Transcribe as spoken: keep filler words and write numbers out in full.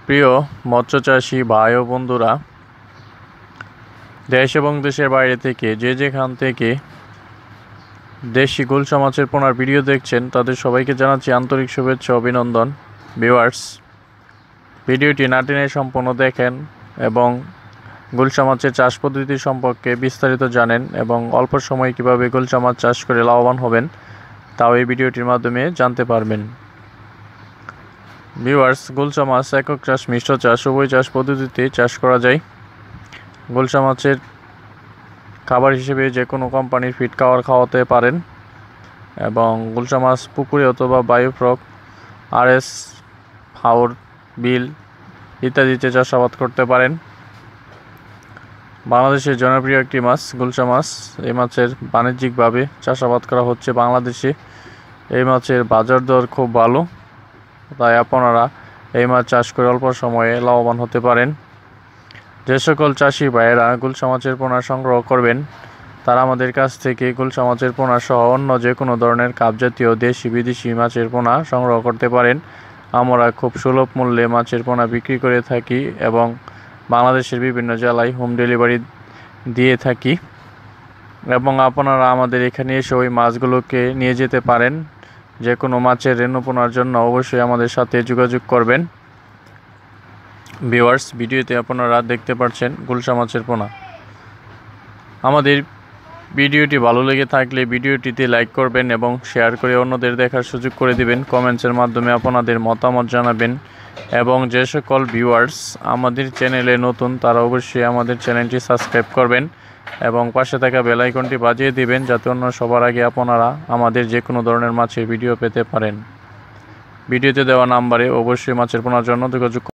প্রিয় মৎস্যচাষী ভাই ও বন্ধুরা, দেশ এবং দেশের বাইরে থেকে যে যেখান থেকে দেশি গুলশা মাছের পোনার ভিডিও দেখছেন তাদের সবাইকে জানাচ্ছি আন্তরিক শুভেচ্ছা ও অভিনন্দন। ভিউয়ার্স, ভিডিওটি না টেনে সম্পূর্ণ দেখেন এবং গুলশা মাছের চাষ পদ্ধতি সম্পর্কে বিস্তারিত জানেন এবং অল্প সময়ে কীভাবে গুলশা মাছ চাষ করে লাভবান হবেন তাও এই ভিডিওটির মাধ্যমে জানতে পারবেন। ভিউয়ার্স, গুলশা মাছ একক চাষ, মিশ্র চাষ উভয় চাষ পদ্ধতিতে চাষ করা যায়। গুলশা মাছের খাবার হিসেবে যে কোনো কোম্পানির ফিড খাবার খাওয়াতে পারেন এবং গুলশা মাছ পুকুরে অথবা বায়োফ্রক, আর এস, হাওর, বিল ইত্যাদিতে চাষাবাদ করতে পারেন। বাংলাদেশের জনপ্রিয় একটি মাছ গুলশা মাছ। এই মাছের বাণিজ্যিকভাবে চাষাবাদ করা হচ্ছে বাংলাদেশে। এই মাছের বাজার দর খুব ভালো, তাই আপনারা এই মাছ চাষ করে অল্প সময়ে লাভবান হতে পারেন। যে সকল চাষি ভাইয়েরা গুলশা মাছের পোনা সংগ্রহ করবেন তারা আমাদের কাছ থেকে গুলশা মাছের পোনা সহ অন্য যে কোনো ধরনের কাপ জাতীয় দেশি বিদেশি মাছের পোনা সংগ্রহ করতে পারেন। আমরা খুব সুলভ মূল্যে মাছের পোনা বিক্রি করে থাকি এবং বাংলাদেশের বিভিন্ন জেলায় হোম ডেলিভারি দিয়ে থাকি এবং আপনারা আমাদের এখানে এসে ওই মাছগুলোকে নিয়ে যেতে পারেন। যে কোনো মাছের রেণু পোনার জন্য অবশ্যই আমাদের সাথে যোগাযোগ করবেন। ভিউয়ার্স, ভিডিওতে আপনারা দেখতে পাচ্ছেন গুলশা মাছের পোনা। আমাদের ভিডিওটি ভালো লেগে থাকলে ভিডিওটিতে লাইক করবেন এবং শেয়ার করে অন্যদের দেখার সুযোগ করে দিবেন। কমেন্টসের মাধ্যমে আপনাদের মতামত জানাবেন এবং যে সকল ভিউয়ার্স আমাদের চ্যানেলে নতুন তারা অবশ্যই আমাদের চ্যানেলটি সাবস্ক্রাইব করবেন এবং পাশে থাকা বেল আইকনটি বাজিয়ে দিবেন যাতে অন্য সবার আগে আপনারা আমাদের যে কোনো ধরনের মাছের ভিডিও পেতে পারেন। ভিডিওতে দেওয়া নাম্বারে অবশ্যই মাছের পোনার জন্য যোগাযোগ